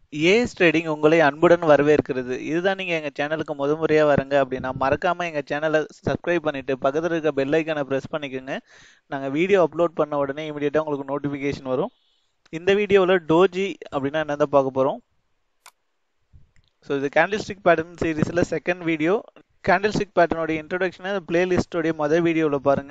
As trading உங்களை அன்புடன் வரவேற்கிறது. இதுதான் நீங்க எங்க சேனலுக்கு முறையா வரங்க அப்படின்னா மறக்காம எங்க சேனலை சப்ஸ்கிரைப் பண்ணிட்டு பக்கத்துல இருக்க பெல் ஐக்கானை பிரஸ் பண்ணிக்கோங்க. நாங்க வீடியோ அப்லோட் பண்ண உடனே இமீடியட்டா உங்களுக்கு நோட்டிபிகேஷன் வரும். இந்த வீடியோவில் டோஜி அப்படின்னா என்னதான் பார்க்க போறோம். ஸோ இது கேண்டில்ஸ்டிக் பேட்டர்ன் சீரீஸில் செகண்ட் வீடியோ. கேண்டில்ஸ்டிக் பேட்டர்னோட இன்ட்ரோடக்ஷனை பிளேலிஸ்டோடைய மொதல் வீடியோவில் பாருங்க.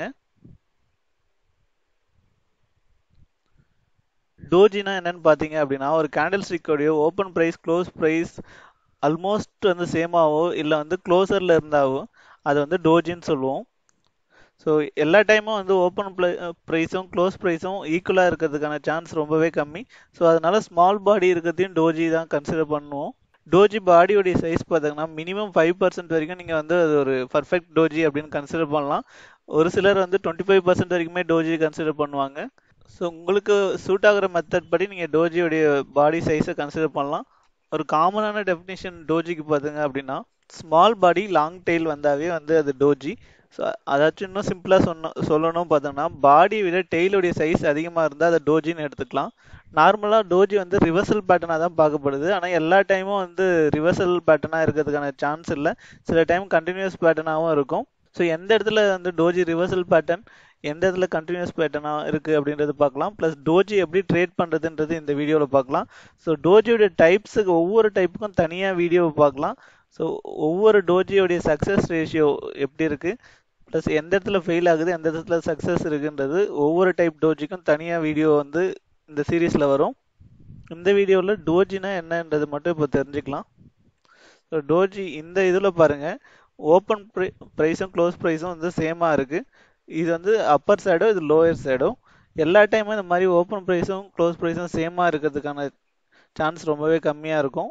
டோஜினா என்னன்னு பார்த்தீங்க அப்படின்னா ஒரு கேண்டில்ஸ்டிக்கோடைய open price close price almost வந்து சேமாவோ இல்லை வந்து க்ளோசரில் இருந்தாவோ அது வந்து டோஜின்னு சொல்லுவோம். ஸோ எல்லா டைமும் வந்து ஓப்பன் ப்ரைஸும் க்ளோஸ் ப்ரைஸும் ஈக்குவலாக இருக்கிறதுக்கான சான்ஸ் ரொம்பவே கம்மி. ஸோ அதனால ஸ்மால் பாடி இருக்கிறதையும் டோஜி தான் கன்சிடர் பண்ணுவோம். டோஜி பாடியோடைய சைஸ் பார்த்தீங்கன்னா மினிமம் 5% வரைக்கும் நீங்கள் வந்து அது ஒரு பர்ஃபெக்ட் டோஜி அப்படின்னு கன்சிடர் பண்ணலாம். ஒரு சிலர் வந்து 25% வரைக்குமே டோஜி கன்சிடர் பண்ணுவாங்க. ஸோ உங்களுக்கு சூட் ஆகிற மெத்தட் படி நீங்கள் டோஜியோடைய பாடி சைஸை கன்சிடர் பண்ணலாம். ஒரு காமனான டெஃபினிஷன் டோஜிக்கு பார்த்துங்க அப்படின்னா ஸ்மால் பாடி லாங் டெயில் வந்தாவே வந்து அது டோஜி. ஸோ அதாச்சும் இன்னும் சிம்பிளாக சொல்லணும் பார்த்தோம்னா பாடியை விட டெய்லுடைய சைஸ் அதிகமாக இருந்தால் அதை டோஜின்னு எடுத்துக்கலாம். நார்மலாக டோஜி வந்து ரிவர்சல் பேட்டர்னாக தான் பார்க்கப்படுது. ஆனால் எல்லா டைமும் வந்து ரிவர்சல் பேட்டர்னாக இருக்கிறதுக்கான சான்ஸ் இல்லை. சில டைம் கண்டினியூஸ் பேட்டர்னாகவும் இருக்கும். ஸோ எந்த இடத்துல வந்து டோஜி ரிவர்சல் பேட்டர்ன் எந்த இடத்துல கண்டினியூஸ் பேட்டர்னாக இருக்குது அப்படின்றது பார்க்கலாம். ப்ளஸ் டோஜி எப்படி ட்ரேட் பண்ணுறதுன்றது இந்த வீடியோவில் பார்க்கலாம். ஸோ டோஜியோடைய டைப்ஸுக்கு ஒவ்வொரு டைப்புக்கும் தனியாக வீடியோவை பார்க்கலாம். ஸோ ஒவ்வொரு டோஜியோடைய சக்ஸஸ் ரேஷியோ எப்படி இருக்குது, ப்ளஸ் எந்த இடத்துல ஃபெயில் ஆகுது எந்த இடத்துல சக்ஸஸ் இருக்குன்றது ஒவ்வொரு டைப் டோஜிக்கும் தனியாக வீடியோ வந்து இந்த சீரீஸில் வரும். இந்த வீடியோவில் டோஜினா என்னன்றது மட்டும் இப்போ தெரிஞ்சுக்கலாம். ஸோ டோஜி இந்த இதில் பாருங்கள், ஓப்பன் ப்ரைஸும் க்ளோஸ் ப்ரைஸும் வந்து சேமாக இருக்குது. இது வந்து அப்பர் சைடோ இது லோயர் சைடோ. எல்லா டைமும் இந்த மாதிரி ஓப்பன் ப்ரைஸும் க்ளோஸ் ப்ரைஸும் சேமாக இருக்கிறதுக்கான சான்ஸ் ரொம்பவே கம்மியாக இருக்கும்.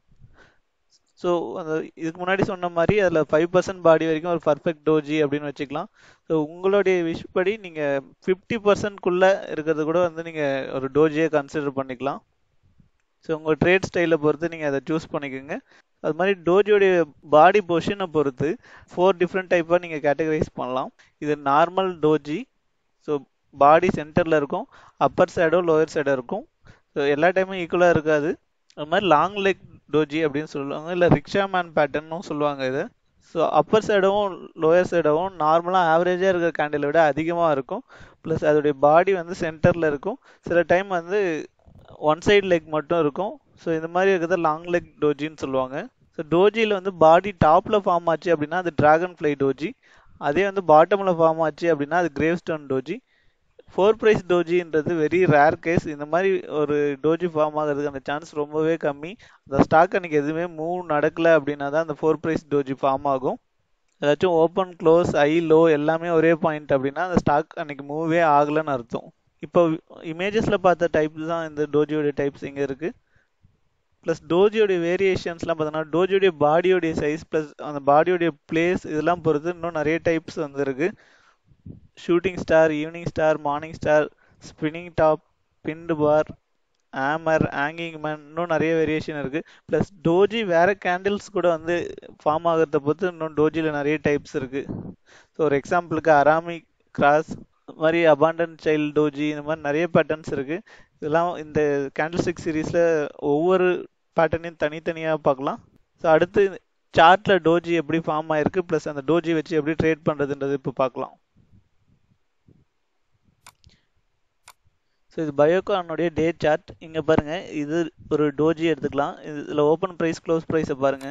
ஸோ அந்த இதுக்கு முன்னாடி சொன்ன மாதிரி அதில் 5% பாடி வரைக்கும் ஒரு பர்ஃபெக்ட் டோஜி அப்படின்னு வச்சுக்கலாம். ஸோ உங்களுடைய விஷ் படி நீங்கள் 50%க்குள்ளே இருக்கிறது கூட வந்து நீங்கள் ஒரு டோஜியை கன்சிடர் பண்ணிக்கலாம். ஸோ உங்கள் ட்ரேட் ஸ்டைலை பொறுத்து நீங்கள் அதை சூஸ் பண்ணிக்கோங்க. அது மாதிரி டோஜியோடைய பாடி பொசிஷனை பொறுத்து 4 டிஃப்ரெண்ட் டைப்பாக நீங்கள் கேட்டகரைஸ் பண்ணலாம். இது நார்மல் டோஜி. ஸோ பாடி சென்டரில் இருக்கும், அப்பர் சைடோ லோயர் சைடோ இருக்கும். ஸோ எல்லா டைமும் ஈக்குவலாக இருக்காது. அது மாதிரி லாங் லெக் டோஜி அப்படின்னு சொல்லுவாங்க, இல்லை ரிக்ஷா மேன் பேட்டர்னும் சொல்லுவாங்க இது. ஸோ அப்பர் சைடவும் லோயர் சைடவும் நார்மலாக ஆவரேஜாக இருக்கிற கேண்டிலை விட அதிகமாக இருக்கும். ப்ளஸ் அதோடைய பாடி வந்து சென்டரில் இருக்கும். சில டைம் வந்து ஒன் சைடு லெக் மட்டும் இருக்கும். ஸோ இந்த மாதிரி இருக்கிறத லாங் லெக் டோஜின்னு சொல்லுவாங்க. ஸோ டோஜியில் வந்து பாடி டாப்பில் ஃபார்ம் ஆச்சு அப்படின்னா அது டிராகன் ஃப்ளை டோஜி. அதே வந்து பாட்டமில் ஃபார்ம் ஆச்சு அப்படின்னா அது கிரேவ் ஸ்டோன் டோஜி. 4 பிரைஸ் டோஜின்றது வெரி ரேர் கேஸ். இந்த மாதிரி ஒரு டோஜி ஃபார்ம் ஆகிறதுக்கான சான்ஸ் ரொம்பவே கம்மி. அந்த ஸ்டாக் அன்றைக்கி எதுவுமே மூவ் நடக்கலை அப்படின்னா தான் அந்த 4 பிரைஸ் டோஜி ஃபார்ம் ஆகும். ஏதாச்சும் ஓப்பன் க்ளோஸ் ஐ லோ எல்லாமே ஒரே பாயிண்ட் அப்படின்னா அந்த ஸ்டாக் அன்றைக்கி மூவே ஆகலைன்னு அர்த்தம். இப்போ இமேஜஸில் பார்த்த டைப்ஸ் தான் இந்த டோஜியோடைய டைப்ஸ் இங்கே இருக்குது. ப்ளஸ் டோஜியோடைய வேரியேஷன்ஸ்லாம் பார்த்தோன்னா டோஜியோடைய பாடியோடைய சைஸ் ப்ளஸ் அந்த பாடியோடைய பிளேஸ் இதெல்லாம் பொறுத்து இன்னும் நிறைய டைப்ஸ் வந்துருக்கு. Shooting star, evening star, morning star, spinning top, pin bar, hammer, hanging man, இன்னும் நிறைய வேரியேஷன் இருக்குது. ப்ளஸ் டோஜி வேறு கேண்டில்ஸ் கூட வந்து ஃபார்ம் ஆகிறத பொறுத்து இன்னும் டோஜியில் நிறைய டைப்ஸ் இருக்குது. ஸோ ஒரு எக்ஸாம்பிளுக்கு அராமி கிராஸ், இந்த மாதிரி அபாண்டன் சைல்டு டோஜி, இந்த மாதிரி நிறைய பேட்டர்ன்ஸ் இருக்குது. இதெல்லாம் இந்த கேண்டில்ஸ்டிக் சீரீஸில் ஒவ்வொரு பேட்டர்னையும் தனித்தனியாக பார்க்கலாம். ஸோ அடுத்து சார்ட்டில் டோஜி எப்படி ஃபார்ம் ஆகிருக்கு ப்ளஸ் அந்த டோஜி வச்சு எப்படி ட்ரேட் பண்ணுறதுன்றது இப்போ பார்க்கலாம். ஸோ இது பயோகானுடைய டே சார்ட். இங்கே பாருங்கள், இது ஒரு டோஜி எடுத்துக்கலாம். இதில் ஓப்பன் ப்ரைஸ் க்ளோஸ் ப்ரைஸை பாருங்கள்.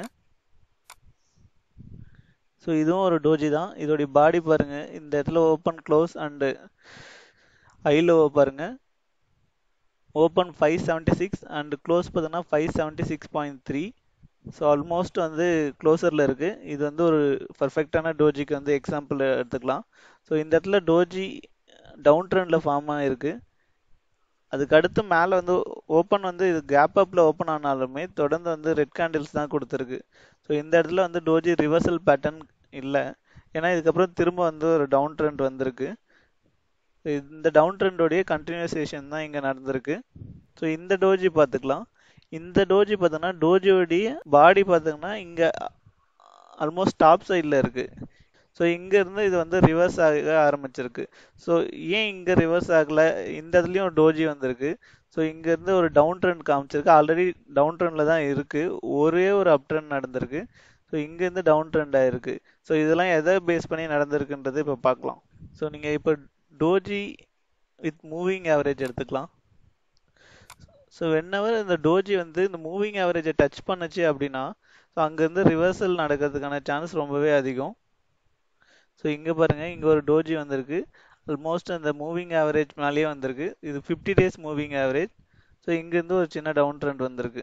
ஸோ இதுவும் ஒரு டோஜி தான். இதோடைய பாடி பாருங்கள், இந்த இடத்துல ஓப்பன் க்ளோஸ் அண்டு ஐலோவை பாருங்கள். ஓப்பன் 576 அண்டு க்ளோஸ் பார்த்தோன்னா 576.3. ஸோ ஆல்மோஸ்ட் வந்து க்ளோசரில் இருக்குது. இது வந்து ஒரு பர்ஃபெக்டான டோஜிக்கு வந்து எக்ஸாம்பிள் எடுத்துக்கலாம். ஸோ இந்த இடத்துல டோஜி டவுன் ட்ரெண்டில் ஃபார்ம் ஆகிருக்கு. அதுக்கு அடுத்து மேலே வந்து ஓப்பன் வந்து இது கேப் அப்பில் ஓப்பன் ஆனாலுமே தொடர்ந்து வந்து ரெட் கேண்டில்ஸ் தான் கொடுத்துருக்கு. ஸோ இந்த இடத்துல வந்து டோஜி ரிவர்சல் பேட்டர்ன் இல்லை, ஏன்னா இதுக்கப்புறம் திரும்ப வந்து ஒரு டவுன் ட்ரெண்ட் வந்திருக்கு. இந்த டவுன் ட்ரெண்டோடைய கண்டினியூசேஷன் தான் இங்கே நடந்திருக்கு. ஸோ இந்த டோஜி பார்த்துக்கலாம். இந்த டோஜி பார்த்தோன்னா டோஜியோடைய பாடி பார்த்தீங்கன்னா இங்கே ஆல்மோஸ்ட் டாப் சைடில் இருக்குது. ஸோ இங்கேருந்து இது வந்து ரிவர்ஸ் ஆக ஆரம்பிச்சிருக்கு. ஸோ ஏன் இங்கே ரிவர்ஸ் ஆகலை, இந்த இதுலேயும் டோஜி வந்திருக்கு. ஸோ இங்கேருந்து ஒரு டவுன் ட்ரெண்ட் காமிச்சிருக்கு. ஆல்ரெடி டவுன் ட்ரெண்டில் தான் இருக்குது. ஒரே ஒரு அப் ட்ரெண்ட் நடந்திருக்கு. ஸோ இங்கேருந்து டவுன் ட்ரெண்ட் ஆயிருக்கு. ஸோ இதெல்லாம் எதை பேஸ் பண்ணி நடந்திருக்குன்றது இப்போ பார்க்கலாம். ஸோ நீங்கள் இப்போ டோஜி வித் மூவிங் ஆவரேஜ் எடுத்துக்கலாம். ஸோ வென்னவர் இந்த டோஜி வந்து இந்த மூவிங் ஆவரேஜை டச் பண்ணுச்சு அப்படின்னா ஸோ அங்கேருந்து ரிவர்சல் நடக்கிறதுக்கான சான்ஸ் ரொம்பவே அதிகம். ஸோ இங்கே பாருங்கள், இங்கே ஒரு டோஜி வந்திருக்கு. ஆல்மோஸ்ட் அந்த மூவிங் ஆவரேஜ் மேலேயே வந்திருக்கு. இது 50 டேஸ் மூவிங் ஆவரேஜ். ஸோ இங்கேருந்து ஒரு சின்ன டவுன் ட்ரெண்ட் வந்திருக்கு.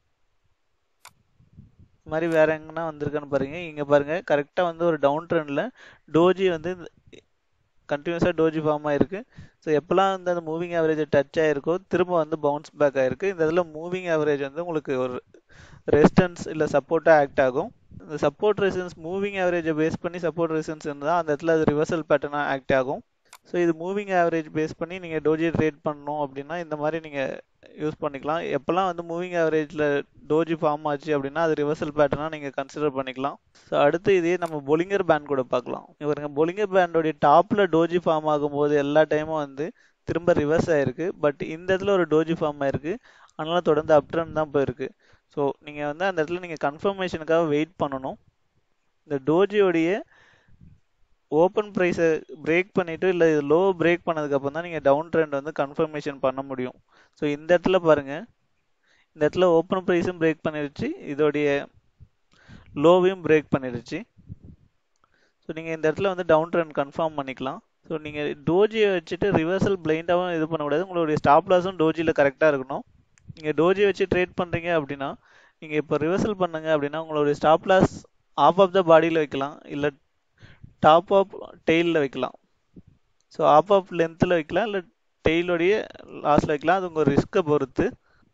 இது மாதிரி வேறு எங்கன்னா வந்திருக்கான்னு பாருங்கள். இங்கே பாருங்கள், கரெக்டாக வந்து ஒரு டவுன் ட்ரெண்டில் டோஜி வந்து கண்டினியூஸாக டோஜி ஃபார்ம் ஆகிருக்கு. ஸோ எப்போல்லாம் வந்து அந்த மூவிங் ஆவரேஜை டச் ஆகிருக்கோ திரும்ப வந்து பவுன்ஸ் பேக் ஆகிருக்கு. இந்த இதில் மூவிங் ஆவரேஜ் வந்து உங்களுக்கு ஒரு ரெசிஸ்டன்ஸ் இல்லை சப்போர்ட்டாக ஆக்ட் ஆகும். இந்த சப்போர்ட் ரெசிஸ்டன்ஸ் மூவிங் ஆவரேஜை பேஸ் பண்ணி சப்போர்ட் ரெசிஸ்டன்ஸ் இருந்தால் அந்த இடத்துல அது ரிவர்சல் பேட்டர்னாக ஆக்ட் ஆகும். ஸோ இது மூவிங் ஆவரேஜ் பேஸ் பண்ணி நீங்கள் டோஜி ட்ரேட் பண்ணணும் அப்படின்னா இந்த மாதிரி நீங்கள் யூஸ் பண்ணிக்கலாம். எப்போல்லாம் வந்து மூவிங் ஆவரேஜில் டோஜி ஃபார்ம் ஆச்சு அப்படின்னா அது ரிவர்சல் பேட்டர்னாக நீங்கள் கன்சிடர் பண்ணிக்கலாம். ஸோ அடுத்து இதே நம்ம பொலிங்கர் பேண்ட் கூட பார்க்கலாம். இவருங்க பொலிங்கர் பேண்டோடைய டாப்பில் டோஜி ஃபார்ம் ஆகும்போது எல்லா டைமும் வந்து திரும்ப ரிவர்ஸ் ஆகிருக்கு. பட் இந்த இடத்துல ஒரு டோஜி ஃபார்ம் ஆகிருக்கு. அதனால தொடர்ந்து அப் ட்ரெண்ட் தான் போயிருக்கு. ஸோ நீங்கள் வந்து அந்த இடத்துல நீங்கள் கன்ஃபர்மேஷனுக்காக வெயிட் பண்ணணும். இந்த டோஜியோடைய ஓப்பன் ப்ரைஸை பிரேக் பண்ணிவிட்டு இல்லை இது லோ பிரேக் பண்ணதுக்கப்புறம் தான் நீங்கள் டவுன் ட்ரெண்ட் வந்து கன்ஃபர்மேஷன் பண்ண முடியும். ஸோ இந்த இடத்துல பாருங்கள், இந்த இடத்துல ஓப்பன் ப்ரைஸும் பிரேக் பண்ணிடுச்சு, இதோடைய லோவையும் பிரேக் பண்ணிடுச்சு. ஸோ நீங்கள் இந்த இடத்துல வந்து டவுன் ட்ரெண்ட் கன்ஃபார்ம் பண்ணிக்கலாம். ஸோ நீங்கள் டோஜியை வச்சுட்டு ரிவர்சல் பிளைண்டாகவும் இது பண்ணக்கூடாது. உங்களுடைய ஸ்டாப் லாஸும் டோஜியில் கரெக்டாக இருக்கணும். நீங்கள் டோஜியை வச்சு ட்ரேட் பண்ணுறீங்க அப்படின்னா நீங்கள் இப்போ ரிவர்சல் பண்ணுங்க அப்படின்னா உங்களுடைய stop loss half of the பாடியில் வைக்கலாம், இல்லை டாப் ஆஃப் டெய்லில் வைக்கலாம். ஸோ ஆஃப் ஆஃப் லென்த்தில் வைக்கலாம், இல்லை டெய்லோடைய லாஸில் வைக்கலாம். அது உங்கள் ரிஸ்க்கை பொறுத்து.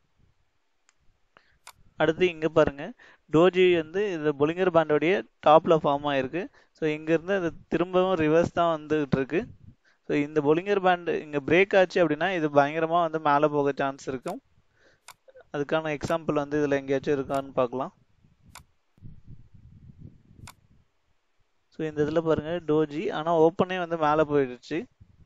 அடுத்து இங்கே பாருங்கள், டோஜி வந்து இந்த பொலிங்கர் பேண்டோடைய டாப்பில் ஃபார்ம் ஆகிருக்கு. ஸோ இங்கேருந்து அது திரும்பவும் ரிவர்ஸ் தான் வந்துகிட்டு இருக்கு. ஸோ இந்த பொலிங்கர் பேண்டு இங்கே பிரேக் ஆச்சு அப்படின்னா இது பயங்கரமாக வந்து மேலே போக சான்ஸ் இருக்கும். அதுக்கான எக்ஸாம்பிள் வந்து இதில் எங்கேயாச்சும் இருக்கான்னு பார்க்கலாம். ஸோ இந்த இதில் பாருங்கள் டோஜி, ஆனால் ஓப்பனே வந்து மேலே போயிடுச்சு.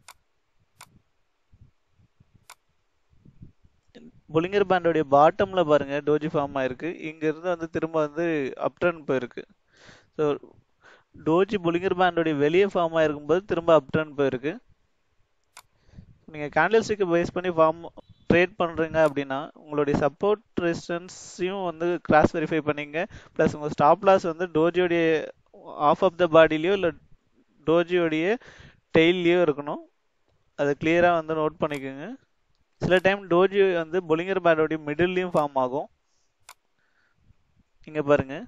பொலிங்கர் பேண்டோடைய பாட்டமில் பாருங்கள் டோஜி ஃபார்ம் ஆயிருக்கு. இங்கேருந்து வந்து திரும்ப வந்து அப் ட்ரெண்ட் போயிருக்கு. ஸோ டோஜி பொலிங்கர் பேண்டோடைய வெளியே ஃபார்ம் ஆகிருக்கும்போது திரும்ப அப் ட்ரெண்ட் போயிருக்கு. நீங்கள் கேண்டில் ஸ்டிக்கை பேஸ் பண்ணி ட்ரேட் பண்ணுறீங்க அப்படின்னா உங்களுடைய சப்போர்ட் ரெசிஸ்டன்ஸையும் வந்து கிராஸ் வெரிஃபை பண்ணிங்க. ப்ளஸ் உங்கள் ஸ்டாப் லாஸ் வந்து டோஜியோடைய ஆஃப் ஆஃப் த பாடிலையோ இல்லை டோஜியோடைய டெய்லையோ இருக்கணும். அதை கிளியராக வந்து நோட் பண்ணிக்கோங்க. சில டைம் டோஜி வந்து பொலிங்கர் பேண்டோடைய மிடில்லையும் ஃபார்ம் ஆகும். இங்கே பாருங்கள்,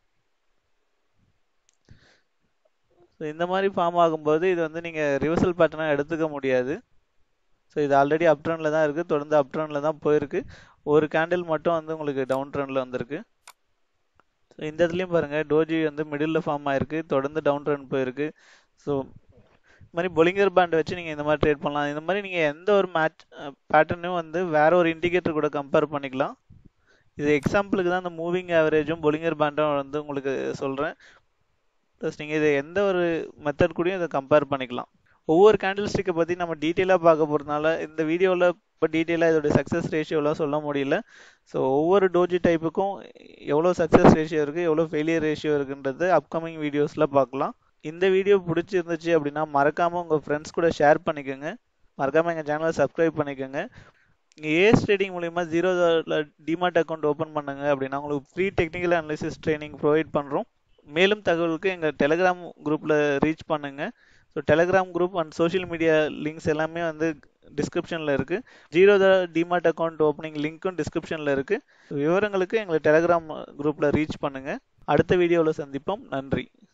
ஸோ இந்த மாதிரி ஃபார்ம் ஆகும்போது இது வந்து நீங்கள் ரிவர்சல் பேட்டர்னாக எடுத்துக்க முடியாது. ஸோ இது ஆல்ரெடி அப் ட்ரெண்டில் தான் இருக்குது, தொடர்ந்து அப் ட்ரெண்டில் தான் போயிருக்கு. ஒரு கேண்டில் மட்டும் வந்து உங்களுக்கு டவுன் ட்ரெண்டில் வந்திருக்கு. ஸோ இந்த இடத்துலையும் பாருங்கள் டோஜி வந்து மிடில் ஃபார்ம் ஆகிருக்கு, தொடர்ந்து டவுன் ட்ரெண்ட் போயிருக்கு. ஸோ இந்த மாதிரி பொலிங்கர் பேண்ட் வச்சு நீங்கள் இந்த மாதிரி ட்ரேட் பண்ணலாம். இந்த மாதிரி நீங்கள் எந்த ஒரு பேட்டர்னையும் வந்து வேற ஒரு இண்டிகேட்டர் கூட கம்பேர் பண்ணிக்கலாம். இது எக்ஸாம்பிளுக்கு தான் இந்த மூவிங் ஆவரேஜும் பொலிங்கர் பேண்டும் வந்து உங்களுக்கு சொல்கிறேன். ப்ளஸ் நீங்கள் இதை எந்த ஒரு மெத்தட் கூடயும் இதை கம்பேர் பண்ணிக்கலாம். ஒவ்வொரு கேண்டில் ஸ்டிக்கை பற்றி நம்ம டீட்டெயிலாக பார்க்க போகிறதுனால இந்த வீடியோவில் இப்போ டீட்டெயிலாக இதோடைய சக்ஸஸ் ரேஷியோலாம் சொல்ல முடியல. ஸோ ஒவ்வொரு டோஜி டைப்புக்கும் எவ்வளோ சக்ஸஸ் ரேஷியோ இருக்குது, எவ்வளோ ஃபெயிலியர் ரேஷியோ இருக்குன்றது அப்கமிங் வீடியோஸில் பார்க்கலாம். இந்த வீடியோ பிடிச்சிருந்துச்சு அப்படின்னா மறக்காமல் உங்கள் ஃப்ரெண்ட்ஸ் கூட ஷேர் பண்ணிக்கோங்க. மறக்காமல் எங்கள் சேனலை சப்ஸ்கிரைப் பண்ணிக்கோங்க. நீங்கள் ஏஎஸ் ட்ரேடிங் மூலிமா ஜீரோவில் டிமாட் அக்கௌண்ட் ஓப்பன் பண்ணுங்க அப்படின்னா உங்களுக்கு free technical analysis training provide பண்ணுறோம். மேலும் தகவலுக்கு எங்கள் டெலிகிராம் குரூப்பில் ரீச் பண்ணுங்கள். So Telegram group and social media links எல்லாமே வந்து டிஸ்கிரிப்ஷனில் இருக்குது. ஜீரோத டிமாட் அக்கௌண்ட் ஓப்பனிங் லிங்க்கும் டிஸ்கிரிப்ஷனில் இருக்குது. விவரங்களுக்கு எங்களை டெலிகிராம் குரூப்பில் ரீச் பண்ணுங்கள். அடுத்த வீடியோவில் சந்திப்போம். நன்றி.